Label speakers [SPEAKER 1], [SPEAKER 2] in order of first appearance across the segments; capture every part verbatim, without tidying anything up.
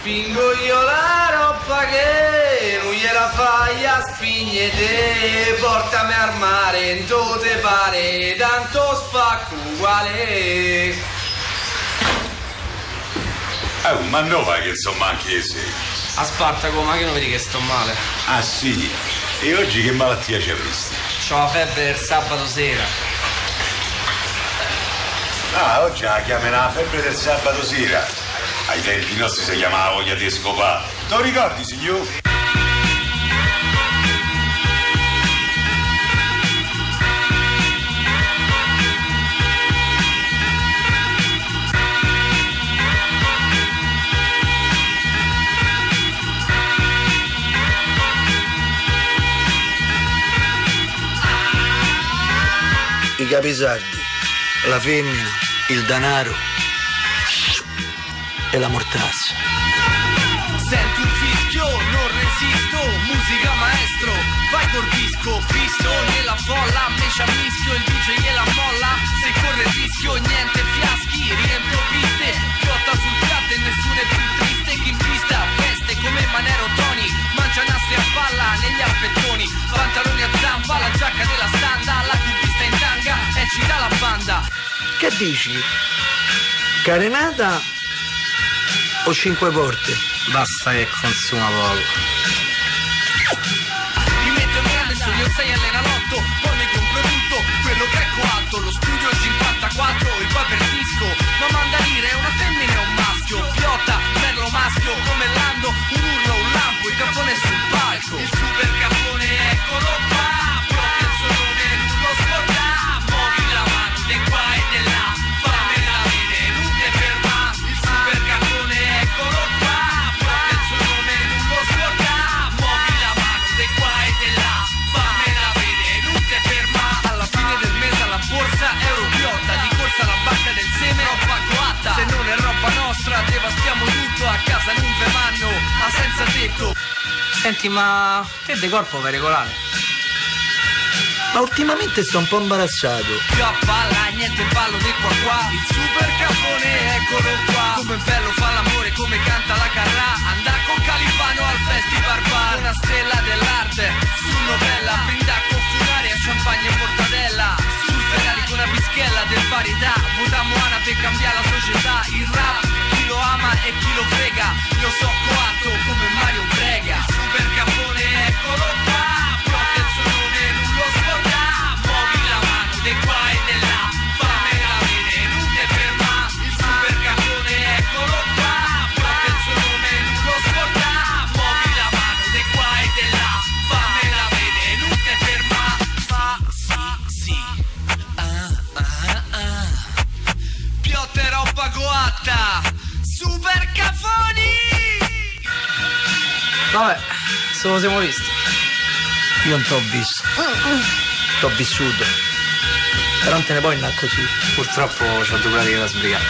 [SPEAKER 1] spingo io la roba che non gliela fai a spignete, portami al mare, non te pare, tanto spacco uguale.
[SPEAKER 2] Oh, ma no, va che sono manchese.
[SPEAKER 1] A Spartaco, ma che non vedi che sto male?
[SPEAKER 2] Ah sì? E oggi che malattia ci avresti?
[SPEAKER 1] C'ho la febbre del sabato sera.
[SPEAKER 2] Ah, oggi la chiamano la febbre del sabato sera. Ai tempi nostri si chiamava voglia di scopare. Te lo ricordi, signor?
[SPEAKER 3] I capisardi, la femmina, il denaro e la mortazza.
[SPEAKER 1] Sento un fischio, non resisto, musica maestro, vai col disco, visto nella folla, me ci ammischio, il D J gliela molla, se corre il rischio, niente fiaschi, riempio piste, piotta sul piatto e nessuno è più triste che in pista, veste come Manero Tony, mangia nastri a palla negli alpettoni, pantaloni a zampa, la giacca della standa, la cubista in tanga e ci dà la banda.
[SPEAKER 3] Che dici? Carenata o cinque porte?
[SPEAKER 1] Basta che consuma poco. Mi metto in grande sogno sei all'enalotto, poi mi compro tutto quello che è coatto, lo studio è cinquantaquattro, il poi per disco, ma manda dire una femmina e un maschio, piotta, merlo maschio, come Lando, un urlo, un lampo, il cappone sul palco, il super cappone eccolo qua, proprio il suo nome non lo scorda, muovi la mano di qua e di là, fammela vedere, non te ferma, il super cappone eccolo qua, proprio il suo nome non lo scorda, muovi la mano di qua e di là, fammela vedere, non te ferma, alla fine del mese alla borsa euro piotta, di corsa alla banca del seme, roba coatta, se non è roba nostra devastiamo tutto, a casa non ve manno, ma senza tetto. Senti, ma te de corpo vai regolare?
[SPEAKER 3] Ma ultimamente sto un po' imbarazzato.
[SPEAKER 1] Più a palla, niente ballo di qua qua, il super capone eccolo qua, come bello fa l'amore, come canta la carrà, andà con Califano al festival bar, una stella dell'arte, su novella, brinda con funaria, champagne e mortadella, sul Ferrari con una pischella del varietà, votammo Ana per cambiare la società, il rap, chi lo ama e chi lo frega, io so coatto come Mario Brega, il super capone eccolo qua, proprio il suo nome non lo scorda, muovi la mano di qua e di là, fammela vedere, non te ferma, il super capone eccolo qua, proprio il suo nome non lo scorda, muovi la mano di qua e di là, fammela vedere, non te ferma, fa sì sì, ah ah ah, piotta e roba coatta, super cafoni. Vabbè, se lo siamo visti.
[SPEAKER 3] Io non t'ho visto. T'ho vissuto. Però non te ne puoi andare così.
[SPEAKER 1] Purtroppo c'ho due pratiche da sbrigare.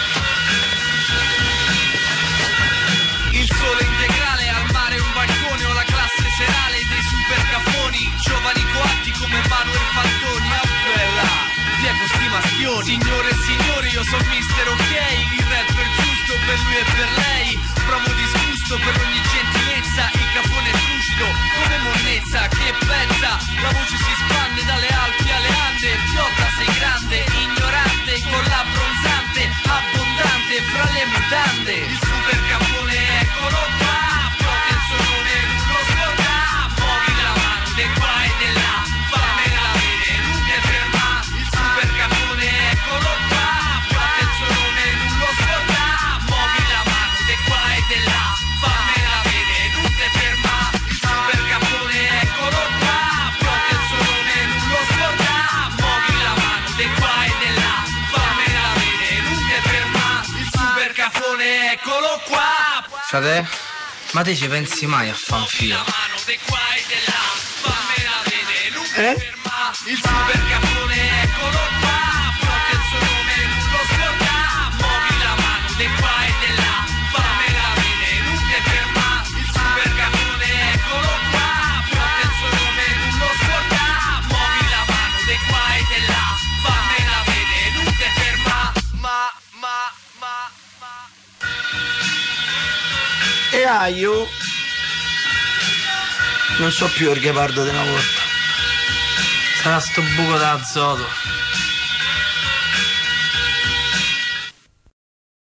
[SPEAKER 1] Il sole integrale al mare, un balcone o la classe serale dei super cafoni, giovani coatti come Manuel Fantoni. Ah bella, Diego sti maschioni. Signore e signori, io sono mister Ok, il rapper giusto per lui e per lei. Provo disgusto per ogni gentilezza, il capone è lucido come monnezza, che pezza, la voce si spande dalle Alpi alle Ande, piotta sei grande, ignorante, con la bronzante, abbondante fra le mutande, il super capone eccolo qua, proprio il suo nome non lo scorda, muovi la mano di qua e di là, fammela vedere, non te ferma, il super capone eccolo qua, proprio il suo nome non lo scorda, muovi la mano di qua e di là, fammela vedere, non te ferma, il super capone eccolo qua, proprio il suo nome non lo scorda, muovi la mano di qua e di là, fammela vedere, non te ferma, il super capone eccolo qua. Frate, ma te ci pensi mai a fanfilo?
[SPEAKER 3] Eh?
[SPEAKER 1] Il super capone eccolo qua, proprio il suo nome non lo scorda, muovi la mano di qua e di là, fammela vedere, non te ferma, il super capone eccolo qua, proprio il suo nome non lo scorda, muovi la mano di qua e di là, fammela vedere, non te ferma, ma, ma, ma, ma.
[SPEAKER 3] E io non so più il ghepardo di una volta.
[SPEAKER 4] Sarà sto buco d'azoto.